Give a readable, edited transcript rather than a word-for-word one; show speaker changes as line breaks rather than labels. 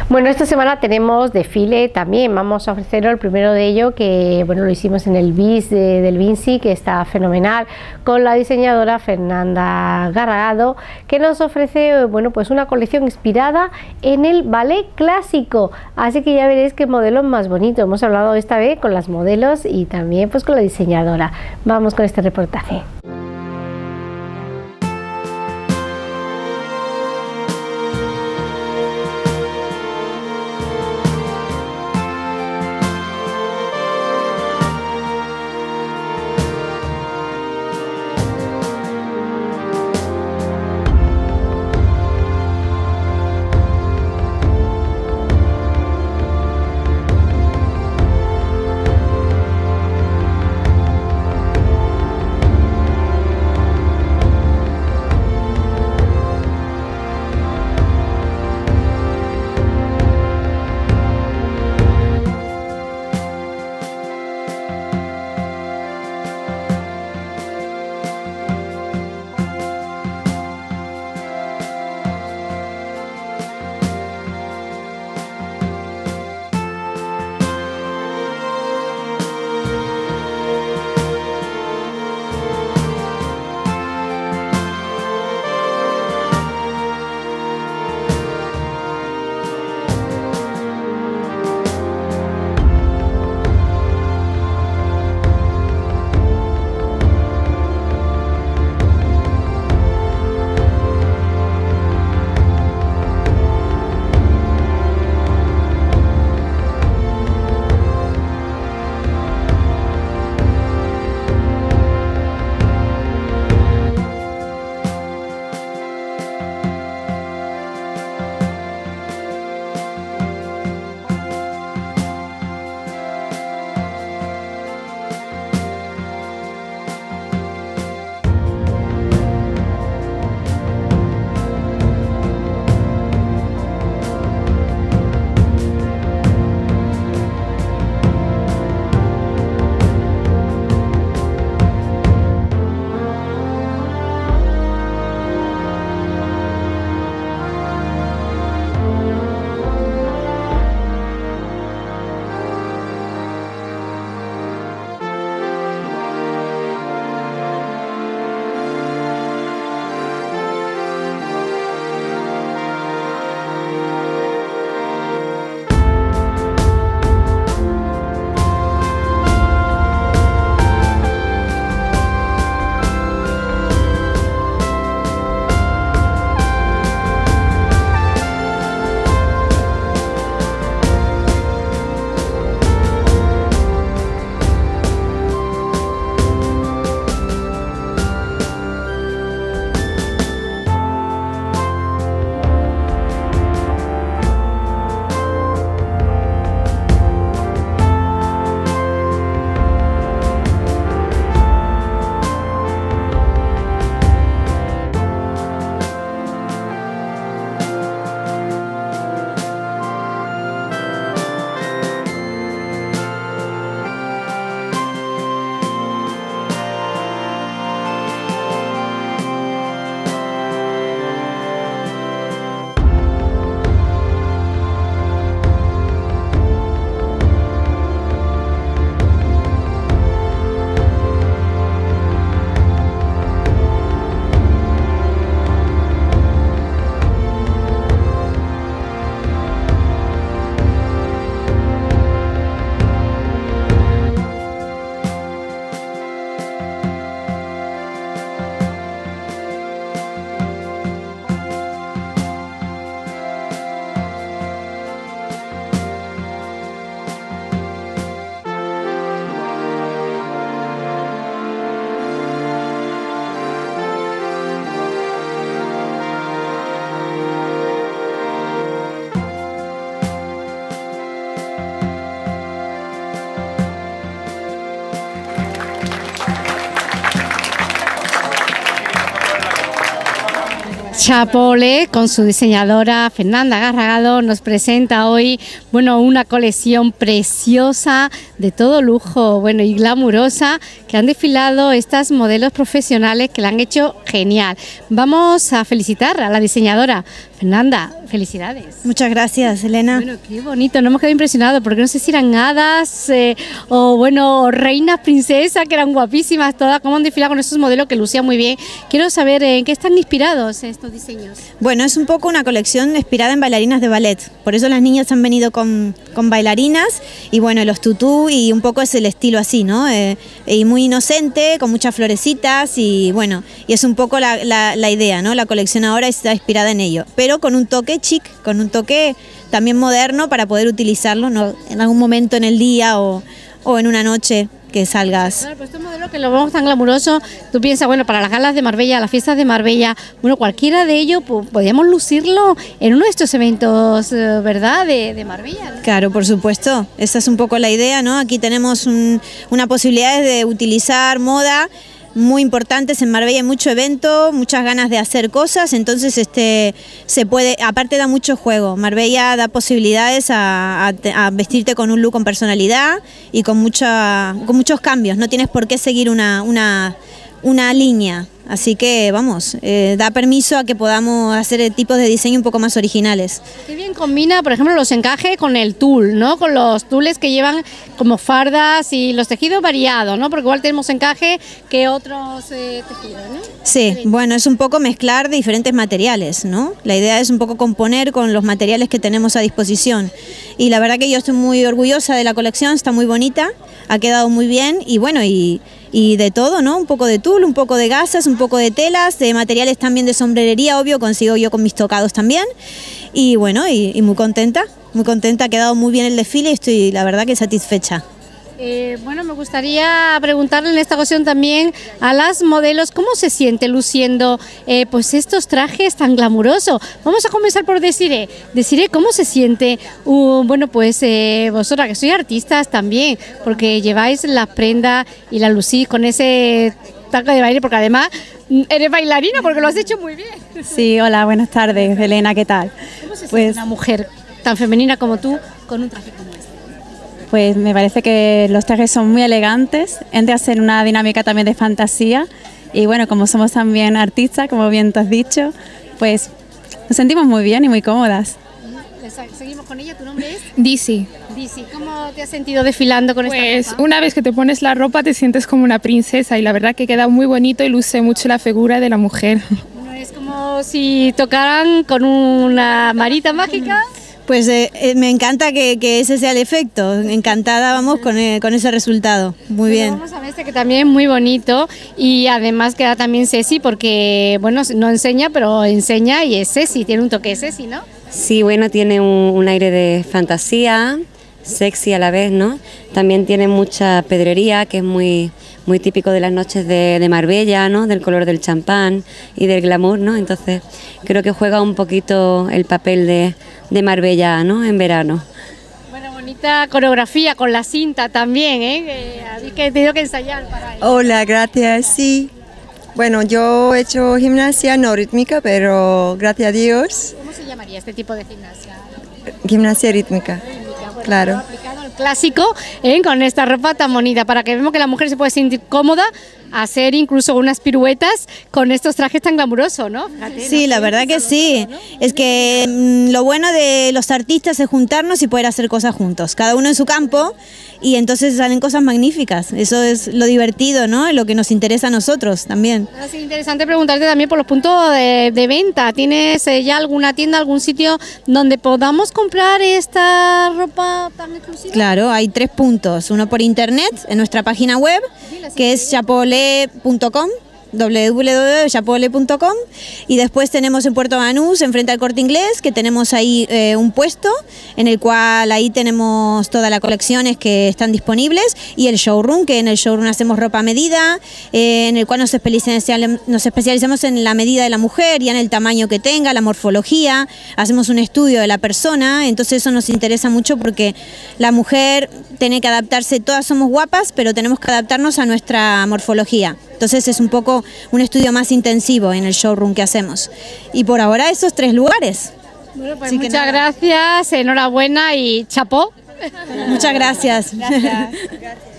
Bueno, esta semana tenemos desfile también, vamos a ofreceros el primero de ello, que bueno, lo hicimos en el BIS del Vinci, que está fenomenal, con la diseñadora Fernanda Garragado, que nos ofrece bueno, pues una colección inspirada en el ballet clásico, así que ya veréis qué modelos más bonitos. Hemos hablado esta vez con las modelos y también pues con la diseñadora. Vamos con este reportaje. Chapole, con su diseñadora Fernanda Garragado, nos presenta hoy una colección preciosa, de todo lujo y glamurosa, que han desfilado estas modelos profesionales que la han hecho genial. Vamos a felicitar a la diseñadora Fernanda, felicidades.
Muchas gracias, Elena.
Bueno, qué bonito, nos hemos quedado impresionados, porque no sé si eran hadas o bueno, reinas, princesas, que eran guapísimas todas, cómo han desfilado con esos modelos que lucían muy bien. Quiero saber en qué están inspirados estos diseños.
Bueno, es un poco una colección inspirada en bailarinas de ballet, por eso las niñas han venido con bailarinas y bueno, los tutú y un poco es el estilo así, ¿no? Y muy inocente, con muchas florecitas y bueno, y es un poco la idea, ¿no? La colección ahora está inspirada en ello, pero con un toque chic, con un toque también moderno para poder utilizarlo, ¿no? En algún momento en el día o en una noche que salgas.
Claro, pues este modelo que lo vemos tan glamuroso, tú piensas, bueno, para las galas de Marbella, las fiestas de Marbella, bueno, cualquiera de ellos podríamos lucirlo en uno de estos eventos, ¿verdad?, de Marbella, ¿no?
Claro, por supuesto, esa es un poco la idea, ¿no? Aquí tenemos una posibilidad de utilizar moda muy importantes en Marbella, hay mucho evento, muchas ganas de hacer cosas, entonces se puede, aparte da mucho juego. Marbella da posibilidades a vestirte con un look con personalidad y con muchos cambios, no tienes por qué seguir una línea, así que vamos, da permiso a que podamos hacer tipos de diseño un poco más originales.
Qué bien combina, por ejemplo, los encajes con el tul, ¿no? Con los tules que llevan como fardas y los tejidos variados, ¿no? Porque igual tenemos encaje que otros tejidos, ¿no?
Sí, bueno, es un poco mezclar de diferentes materiales, ¿no? La idea es un poco componer con los materiales que tenemos a disposición. Y la verdad que yo estoy muy orgullosa de la colección, está muy bonita, ha quedado muy bien y bueno, y de todo, ¿no? Un poco de tul, un poco de gasas, un poco de telas, de materiales también de sombrerería, obvio, consigo yo con mis tocados también. Y bueno, y muy contenta, ha quedado muy bien el desfile y estoy la verdad que satisfecha.
Bueno, me gustaría preguntarle en esta ocasión también a las modelos cómo se siente luciendo pues estos trajes tan glamurosos. Vamos a comenzar por Desiree. Desiree, ¿cómo se siente? Bueno, pues vosotras que sois artistas también, porque lleváis la prenda y la lucís con ese taco de baile, porque además eres bailarina, porque lo has hecho muy bien.
Sí, hola, buenas tardes, Elena, ¿qué tal?
¿Cómo se siente una mujer tan femenina como tú con un traje como este?
Pues me parece que los trajes son muy elegantes, entra a ser una dinámica también de fantasía y bueno, como somos también artistas, como bien te has dicho, pues nos sentimos muy bien y muy cómodas.
Seguimos con ella, ¿tu nombre es?
Dizzy.
Dizzy, ¿cómo te has sentido desfilando con esta ropa?
Pues una vez que te pones la ropa te sientes como una princesa y la verdad que queda muy bonito y luce mucho la figura de la mujer.
No es como si tocaran con una varita mágica.
Pues me encanta que ese sea el efecto, encantada vamos con ese resultado, muy bien.
Vamos a ver este que también es muy bonito y además queda también sexy porque, bueno, no enseña, pero enseña y es sexy, tiene un toque sexy, ¿no?
Sí, bueno, tiene un aire de fantasía, sexy a la vez, ¿no? También tiene mucha pedrería, que es muy típico de las noches de Marbella, ¿no? Del color del champán y del glamour, ¿no? Entonces creo que juega un poquito el papel de Marbella, ¿no? En verano.
Bueno, bonita coreografía con la cinta también, ¿eh? Que he tenido que ensayar para ello.
Hola, gracias, sí. Bueno, yo he hecho gimnasia no rítmica, pero gracias a Dios.
¿Cómo se llamaría este tipo de gimnasia?
Gimnasia rítmica.
Bueno,
claro.
Aplicado al clásico, con esta ropa tan bonita, para que vemos que la mujer se puede sentir cómoda, hacer incluso unas piruetas con estos trajes tan glamurosos, ¿no? Fíjate,
sí,
¿no?
La verdad que sí. Es que lo bueno de los artistas es juntarnos y poder hacer cosas juntos, cada uno en su campo, y entonces salen cosas magníficas. Eso es lo divertido, ¿no? Lo que nos interesa a nosotros también.
Es interesante preguntarte también por los puntos de venta. ¿Tienes ya alguna tienda, algún sitio donde podamos comprar esta ropa tan exclusiva?
Claro, hay 3 puntos. Uno por internet, en nuestra página web, que es chapole.com, www.chapole.com, y después tenemos en Puerto Banús, enfrente al Corte Inglés, que tenemos ahí un puesto en el cual ahí tenemos todas las colecciones que están disponibles, y el showroom, que en el showroom hacemos ropa a medida, en el cual nos especializamos en la medida de la mujer, ya en el tamaño que tenga, la morfología, hacemos un estudio de la persona, entonces eso nos interesa mucho porque la mujer tiene que adaptarse, todas somos guapas, pero tenemos que adaptarnos a nuestra morfología. Entonces es un poco un estudio más intensivo en el showroom que hacemos. Y por ahora esos 3 lugares.
Bueno, pues muchas gracias, enhorabuena y chapó.
Muchas gracias. Gracias.